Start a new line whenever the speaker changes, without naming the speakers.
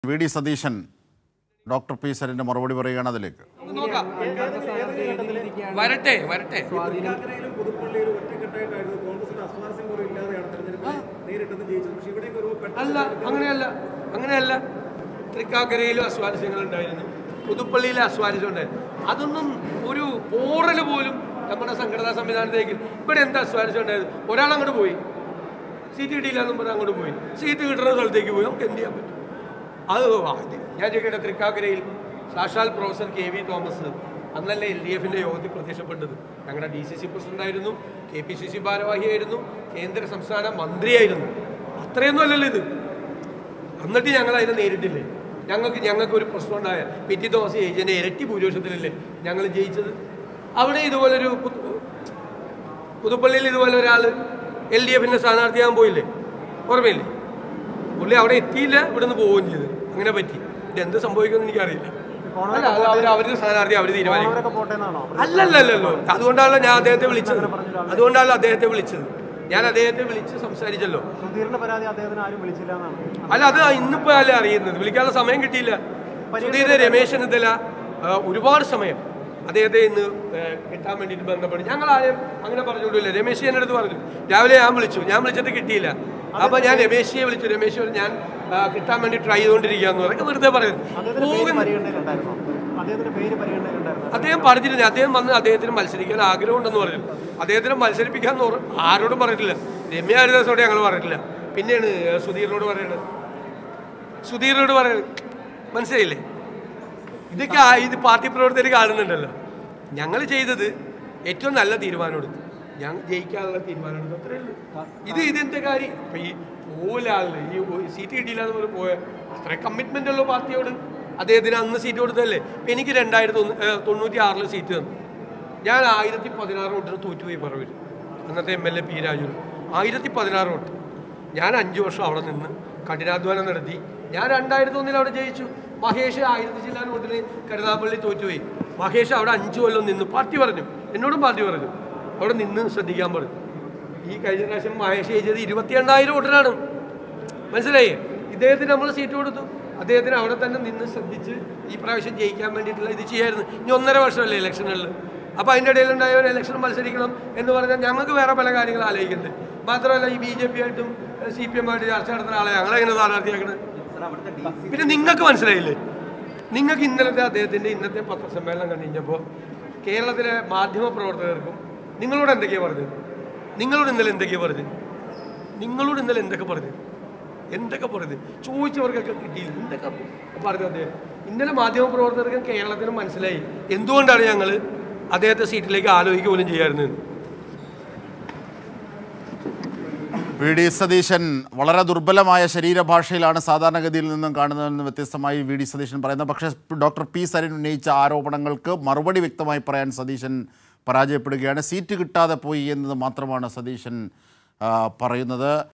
VD. Satheesan doctor P സരിന്റെ മറുപടി പറയുകയാണ്. അതിലേക്ക്
വരട്ടെ വരട്ടെ. അല്ല, അങ്ങനെയല്ല. തൃക്കാക്കരയിലും അസ്വാരസ്യങ്ങൾ ഉണ്ടായിരുന്നു, പുതുപ്പള്ളിയിലെ അസ്വാരസ്യം ഉണ്ടായിരുന്നു. അതൊന്നും ഒരു പോറൽ പോലും നമ്മുടെ സംഘടനാ സംവിധാനത്തേക്ക്. ഇവിടെ എന്താ അസ്വാരസ്യം ഉണ്ടായത്? ഒരാൾ അങ്ങോട്ട് പോയി, സീറ്റ് കിട്ടിയില്ല എന്നും പറഞ്ഞാൽ അങ്ങോട്ട് പോയി, സീറ്റ് കിട്ടുന്ന സ്ഥലത്തേക്ക് പോയി. നമുക്ക് എന്ത് ചെയ്യാൻ പറ്റും? അത് ഞാൻ ചോദിക്കട്ടെ, തൃക്കാക്കരയിൽ സാക്ഷാൽ പ്രൊഫസർ KV തോമസ് അന്നല്ലേ LDF-ന്റെ യോഗത്തിൽ പ്രത്യക്ഷപ്പെട്ടത്. ഞങ്ങളുടെ DCC പ്രസിഡന്റായിരുന്നു, KPCC ഭാരവാഹിയായിരുന്നു, കേന്ദ്ര സംസ്ഥാന മന്ത്രിയായിരുന്നു. അത്രയൊന്നും അല്ലല്ലോ ഇത്. എന്നിട്ട് ഞങ്ങൾ അതിനെ നേരിട്ടില്ലേ? ഞങ്ങൾക്ക് ഒരു പ്രശ്നം ഉണ്ടായ PT തോമസ് ഏജന്റിന്റെ ഇരട്ടി ഭൂരിപക്ഷത്തിലല്ലേ ഞങ്ങൾ ജയിച്ചത്. അവിടെ ഇതുപോലൊരു പുതുപ്പള്ളിയിൽ ഇതുപോലെ ഒരാൾ LDF-ന്റെ സ്ഥാനാർത്ഥിയാകാൻ പോയില്ലേ? ഓർമ്മയില്ലേ? പുള്ളി അവിടെ എത്തിയില്ല, ഇവിടെ നിന്ന് പോവുകയും ചെയ്തു. അങ്ങനെ പറ്റി. ഇതെന്ത് സംഭവിക്കുമെന്ന് എനിക്കറിയില്ല. അവരുടെ സ്ഥാനാർത്ഥി അവർ തീരുമാനിക്കും. അല്ലല്ലോ, അതുകൊണ്ടാണല്ലോ ഞാൻ അദ്ദേഹത്തെ വിളിച്ചത്. ഞാൻ അദ്ദേഹത്തെ വിളിച്ച് സംസാരിച്ചല്ലോ. അല്ല, അത് ഇന്നിപ്പോ അല്ലേ അറിയുന്നത്. വിളിക്കാനുള്ള സമയം കിട്ടിയില്ല. സുധീരൻ രമേശ് ചെന്നിത്തല ഒരുപാട് സമയം അദ്ദേഹത്തെ ഇന്ന് കിട്ടാൻ വേണ്ടിയിട്ട് ബന്ധപ്പെട്ടു. ഞങ്ങൾ ആരും അങ്ങനെ പറഞ്ഞുകൊണ്ടില്ല. രമേശ് എൻ്റെ അടുത്ത് പറഞ്ഞു, രാവിലെ ഞാൻ വിളിച്ചിട്ട് കിട്ടിയില്ല. അപ്പൊ ഞാൻ രമേശിയെ വിളിച്ചു. രമേശ് ഞാൻ കിട്ടാൻ വേണ്ടി ട്രൈ ചെയ്തുകൊണ്ടിരിക്കുകയെന്ന് പറഞ്ഞാൽ വെറുതെ പറയുന്നു. അദ്ദേഹം പറഞ്ഞിരുന്നു, അദ്ദേഹം വന്ന് അദ്ദേഹത്തിന് മത്സരിക്കാൻ ആഗ്രഹമുണ്ടെന്ന് പറഞ്ഞു. അദ്ദേഹത്തിന് മത്സരിപ്പിക്കാൻ ആരോടും പറഞ്ഞിട്ടില്ല. രമ്യ ഹരിദാസോട് ഞങ്ങൾ പറഞ്ഞിട്ടില്ല. പിന്നെയാണ് സുധീറിനോട് പറയുന്നത്. മനസ്സിലായില്ലേ? ഇതൊക്കെ ഇത് പാർട്ടി പ്രവർത്തകർ കാണുന്നുണ്ടല്ലോ. ഞങ്ങൾ ചെയ്തത് ഏറ്റവും നല്ല തീരുമാനം എടുത്തു. ഞാൻ ജയിക്കാനുള്ള തീരുമാനം എടുത്തു, അത്രേ ഉള്ളൂ. ഇതെന്താ കാര്യം? ഇപ്പൊ ഈ പോലാളില് ഈ സീറ്റ് കിട്ടിയില്ല എന്ന് പോയ അത്ര കമ്മിറ്റ്മെന്റ് ഉള്ള പാർട്ടിയോട് അദ്ദേഹത്തിന് അന്ന് സീറ്റ് കൊടുത്തതല്ലേ. ഇപ്പം എനിക്ക് 2096 സീറ്റ് തന്നു. ഞാൻ 1016 വോട്ടിന് തോറ്റുപോയി പറവൂർ. അന്നത്തെ MLA P. രാജു 1016 വോട്ട്. ഞാൻ 5 വർഷം അവിടെ നിന്ന് കഠിനാധ്വാനം നടത്തി. ഞാൻ 2001 അവിടെ ജയിച്ചു. മഹേഷ് 1000 ചില്ലാൻ വോട്ടിന് കരുനാഗപ്പള്ളി തോറ്റുപോയി. മഹേഷ് അവിടെ 5 കൊല്ലം നിന്ന് പാർട്ടി പറഞ്ഞു, എന്നോടും പാർട്ടി പറഞ്ഞു, അവിടെ നിന്ന് ശ്രദ്ധിക്കാൻ പറഞ്ഞു. ഈ കഴിഞ്ഞ പ്രാവശ്യം മഹേഷ് ജയിച്ചത് 22,000 വോട്ടിനാണ്. മനസ്സിലായേ? ഇദ്ദേഹത്തിന് നമ്മൾ സീറ്റ് കൊടുത്തു. അദ്ദേഹത്തിന് അവിടെ തന്നെ നിന്ന് ശ്രദ്ധിച്ച് ഈ പ്രാവശ്യം ജയിക്കാൻ വേണ്ടിയിട്ടുള്ള ഇത് ചെയ്യായിരുന്നു. ഇനി 1.5 വർഷമല്ലേ ഇലക്ഷനുകളിൽ. അപ്പോൾ അതിൻ്റെ ഇടയിലുണ്ടായ ഒരു ഇലക്ഷൻ മത്സരിക്കണം എന്ന് പറഞ്ഞാൽ ഞങ്ങൾക്ക് വേറെ പല കാര്യങ്ങൾ ആലോചിക്കുന്നുണ്ട്. മാത്രമല്ല ഈ BJP ആയിട്ടും CPM ആയിട്ട് ചർച്ച നടത്തുന്ന ആളെ ഞങ്ങളെങ്ങനെ സ്ഥാനാർത്ഥിയാക്കണത്? പിന്നെ നിങ്ങൾക്ക് മനസ്സിലായില്ലേ? നിങ്ങൾക്ക് ഇന്നത്തെ പത്രസമ്മേളനം കണ്ടുകഴിഞ്ഞപ്പോൾ കേരളത്തിലെ മാധ്യമ പ്രവർത്തകർക്കും നിങ്ങളോട് എന്തൊക്കെയാണ് പറഞ്ഞത്? നിങ്ങളോട് ഇന്നലെ എന്തൊക്കെ പറഞ്ഞത്? ചോദിച്ചവർക്കൊക്കെ കിട്ടിയില്ല. എന്തൊക്കെ പറഞ്ഞു അദ്ദേഹം? ഇന്നലെ മാധ്യമ പ്രവർത്തകർക്കും കേരളത്തിനും മനസ്സിലായി എന്തുകൊണ്ടാണ് ഞങ്ങൾ അദ്ദേഹത്തെ സീറ്റിലേക്ക് ആലോചിക്കുക പോലും ചെയ്യാറുന്നത്.
വി.ഡി. സതീശൻ വളരെ ദുർബലമായ ശരീരഭാഷയിലാണ് സാധാരണഗതിയിൽ നിന്നും കാണുന്നതെന്ന് വ്യത്യസ്തമായി വി.ഡി. സതീശൻ പറയുന്നത്. പക്ഷേ ഡോക്ടർ പി സരിൻ ഉന്നയിച്ച ആരോപണങ്ങൾക്ക് മറുപടി വ്യക്തമായി പറയാൻ സതീശൻ പരാജയപ്പെടുകയാണ്. സീറ്റ് കിട്ടാതെ പോയി എന്നത് മാത്രമാണ് സതീശൻ പറയുന്നത്.